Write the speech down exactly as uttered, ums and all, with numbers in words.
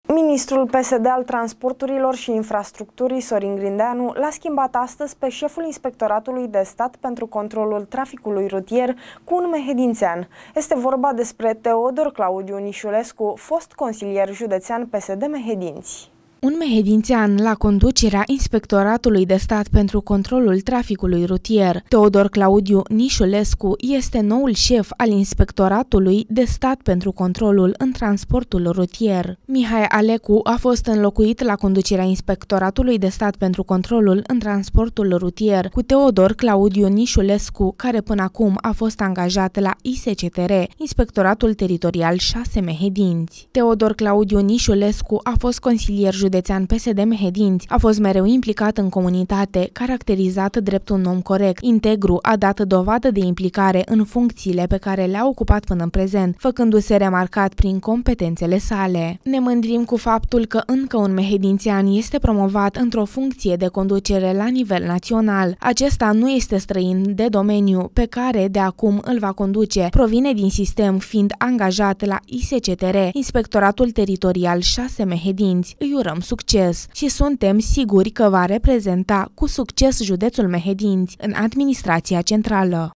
Ministrul P S D al Transporturilor și Infrastructurii, Sorin Grindeanu, l-a schimbat astăzi pe șeful Inspectoratului de Stat pentru Controlul Traficului Rutier cu un mehedințean. Este vorba despre Teodor Claudiu Nișulescu, fost consilier județean P S D Mehedinți. Un mehedințean la conducerea Inspectoratului de Stat pentru Controlul Traficului Rutier. Teodor Claudiu Nișulescu este noul șef al Inspectoratului de Stat pentru Controlul în Transportul Rutier. Mihai Alecu a fost înlocuit la conducerea Inspectoratului de Stat pentru Controlul în Transportul Rutier cu Teodor Claudiu Nișulescu, care până acum a fost angajat la I S C T R, Inspectoratul Teritorial șase Mehedinți. Teodor Claudiu Nișulescu a fost consilier județean P S D Mehedinți, a fost mereu implicat în comunitate, caracterizat drept un om corect, integru, a dat dovadă de implicare în funcțiile pe care le-a ocupat până în prezent, făcându-se remarcat prin competențele sale. Ne mândrim cu faptul că încă un mehedințean este promovat într-o funcție de conducere la nivel național. Acesta nu este străin de domeniu pe care de acum îl va conduce, provine din sistem fiind angajat la I S C T R, Inspectoratul Teritorial șase Mehedinți. Îi urăm succes și suntem siguri că va reprezenta cu succes județul Mehedinți în administrația centrală.